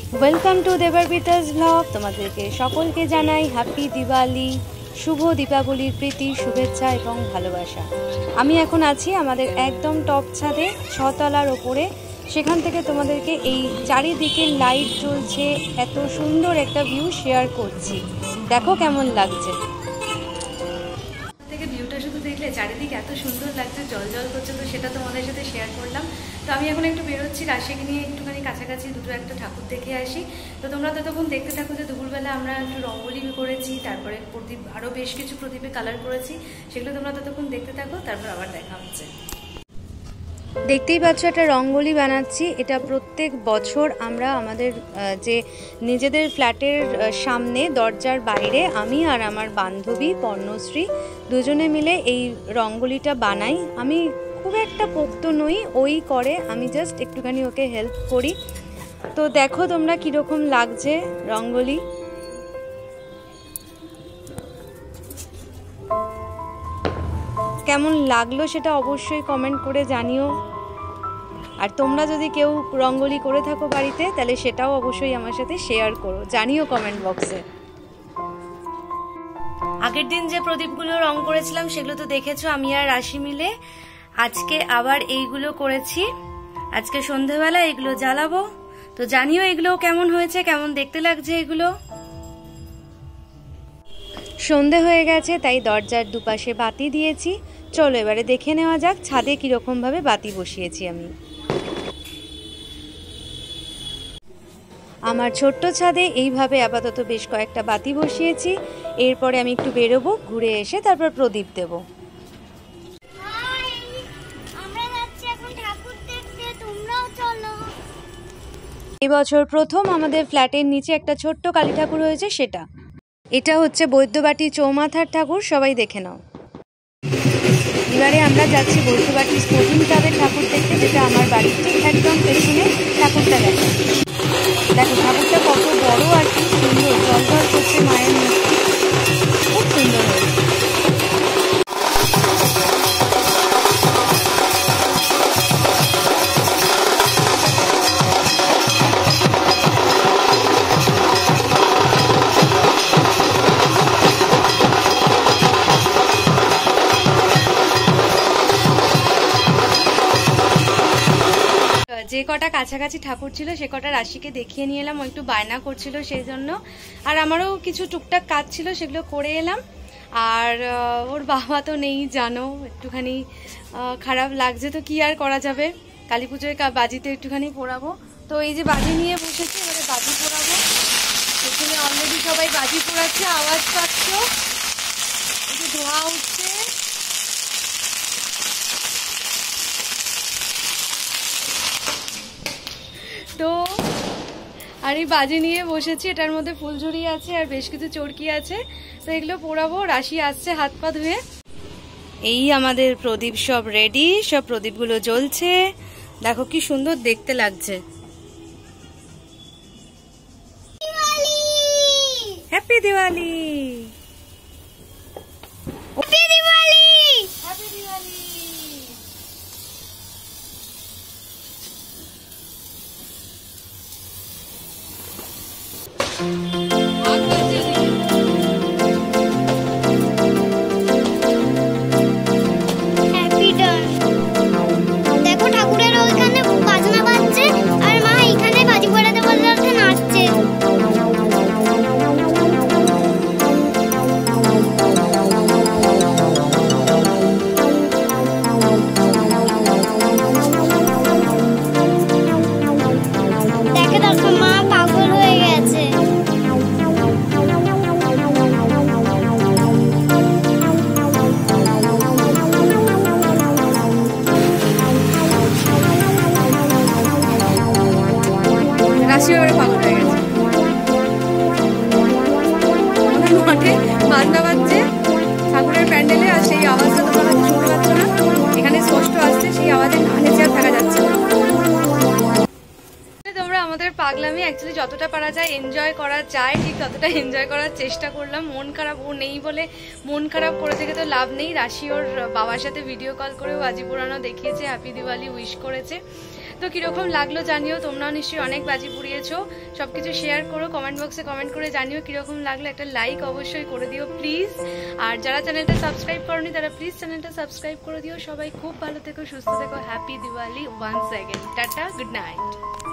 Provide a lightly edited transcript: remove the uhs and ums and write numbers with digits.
Welcome to দেবার্পিতাস blog. তোমাদেরকে সকলকে জানাই হ্যাপি দিওয়ালি, শুভ দীপাবলির প্রীতি, শুভেচ্ছা এবং ভালোবাসা। আমি এখন আছি আমাদের একদম টপ ছাদে, 6 তলার ওপরে। সেখান থেকে তোমাদেরকে এই চারিদিকে লাইট জ্বলছে, এত সুন্দর একটা ভিউ শেয়ার করছি। দেখো কেমন লাগছে। ভিউটা শুধু দেখলে চারিদিকে এত সুন্দর লাগছে, জল জল করছে, তো সেটা তোমাদের সাথে শেয়ার করলাম। তো আমি এখন একটু বেরোচ্ছি, রাশিকে নিয়ে একটুখানি কাছাকাছি দুটো একটা ঠাকুর দেখে আসি। তো তোমরা ততক্ষণ দেখতে থাকো যে দুপুরবেলা আমরা একটু রঙ্গোলি করেছি, তারপরে প্রদীপ, আরও বেশ কিছু প্রদীপে কালার করেছি, সেগুলো তোমরা ততক্ষণ দেখতে থাকো, তারপর আবার দেখা হচ্ছে। দেখতেই পাচ্ছ একটা রঙ্গোলি বানাচ্ছি। এটা প্রত্যেক বছর আমরা আমাদের যে নিজেদের ফ্ল্যাটের সামনে দরজার বাইরে আমি আর আমার বান্ধবী পর্ণশ্রী দুজনে মিলে এই রঙ্গোলিটা বানাই। আমি খুব একটা পোক্ত নই, ওই করে, আমি জাস্ট একটুখানি ওকে হেল্প করি। তো দেখো তোমরা কীরকম লাগছে রঙ্গোলি। কেমন লাগলো সেটা অবশ্যই কমেন্ট করে জানিও। আর তোমরা যদি কেউ রঙ্গোলি করে থাকো বাড়িতে, তাহলে সেটাও অবশ্যই আমার সাথে শেয়ার করো, জানিও কমেন্ট বক্সে। আগের দিন যে প্রদীপগুলো রং করেছিলাম সেগুলো তো দেখেছো, আমি আর রাশি মিলে। আজকে আবার এইগুলো করেছি, আজকে সন্ধেবেলা এগুলো জ্বালাবো। তো জানিও এগুলো কেমন হয়েছে, কেমন দেখতে লাগছে এগুলো। সন্ধে হয়ে গেছে, তাই দরজার দুপাশে বাতি দিয়েছি। চলো এবারে দেখে নেওয়া যাক ছাদে কিরকম ভাবে বাতি বসিয়েছি আমি। আমার ছোট্ট ছাদে এইভাবে আপাতত বেশ কয়েকটা বাতি বসিয়েছি। এরপরে আমি একটু বেরোবো, ঘুরে এসে তারপর প্রদীপ দেব। এবছর প্রথম আমাদের ফ্ল্যাটের নিচে একটা ছোট্ট কালী ঠাকুর হয়েছে, সেটা এটা হচ্ছে বৈদ্যবাটি চৌমাথার ঠাকুর, সবাই দেখে নাও। এবারে আমরা যাচ্ছি বৈদ্যবাটি স্পোর্টিং ক্লাবের ঠাকুর দেখতে, যেটা আমার বাড়ির ঠিক একদম পেছনে। ঠাকুরটা দেখো, দেখো ঠাকুরটা কত বড় আর কি সুন্দর, জল জল করছে মায়ের মূর্তি, খুব সুন্দর হয়েছে। যে কটা কাছাকাছি ঠাকুর ছিল সে কটা রাশিকে দেখিয়ে নিয়ে এলাম, ও একটু বায়না করছিল সেই জন্য। আর আমারও কিছু টুকটাক কাজ ছিল, সেগুলো করে এলাম। আর ওর বাবা তো নেই জানো, একটুখানি খারাপ লাগছে, তো কি আর করা যাবে। কালী পুজোয় বাজিতে একটুখানি পোড়াবো। তো এই যে বাজি নিয়ে বসেছি, এবারে বাজি পোড়াবো। এখানে অলরেডি সবাই বাজি পোড়াচ্ছে, আওয়াজ পাচ্ছ, এই যে ধোঁয়া উঠছে। তো আর এই বাজি নিয়ে বসেছি, এটার মধ্যে ফুলঝুরি আছে আর বেশ কিছু চরকি আছে, তো এগুলো পোড়াবো। রাশি আসছে হাত পা ধুয়ে। এই আমাদের প্রদীপ সব রেডি, সব প্রদীপগুলো জ্বলছে, দেখো কি সুন্দর দেখতে লাগছে। Happy Diwali, happy Diwali, happy Diwali. দেখো ঠাকুরের ওইখানে বাজনা বাজছে আর মা এখানে বাজি পড়াতে বলতে নাচছে। দেখে দেখো মা পাগল হয়ে গেছে। রাশি এবারে পাগল হয়ে গেছে। আমাদের মাঠে বাজনা বাজছে ঠাকুরের প্যান্ডেলে, আর সেই আওয়াজটা তোমরা শুনতে পাচ্ছ না, এখানে স্পষ্ট আসছে, সেই আওয়াজে কানে চেয়ার থাকা যাচ্ছে। তোমরা আমাদের পাগলামি অ্যাকচুয়ালি যতটা পারা যায় এনজয় করা যায় ঠিক ততটা এনজয় করার চেষ্টা করলাম। মন খারাপ ও নেই বলে মন খারাপ করে থেকে তো লাভ নেই। রাশি ওর বাবার সাথে ভিডিও কল করে বাজি পোড়ানো দেখিয়েছে, হ্যাপি দিওয়ালি উইশ করেছে। তো কীরকম লাগলো জানিও, তোমরাও নিশ্চয়ই অনেক বাজি পুড়িয়েছো। সব কিছু শেয়ার করো, কমেন্ট বক্সে কমেন্ট করে জানিও কীরকম লাগলো। একটা লাইক অবশ্যই করে দিও প্লিজ। আর যারা চ্যানেলটা সাবস্ক্রাইব করোনি তারা প্লিজ চ্যানেলটা সাবস্ক্রাইব করে দিও। সবাই খুব ভালো থেকো, সুস্থ থেকো, happy Diwali once again. Tata, good night.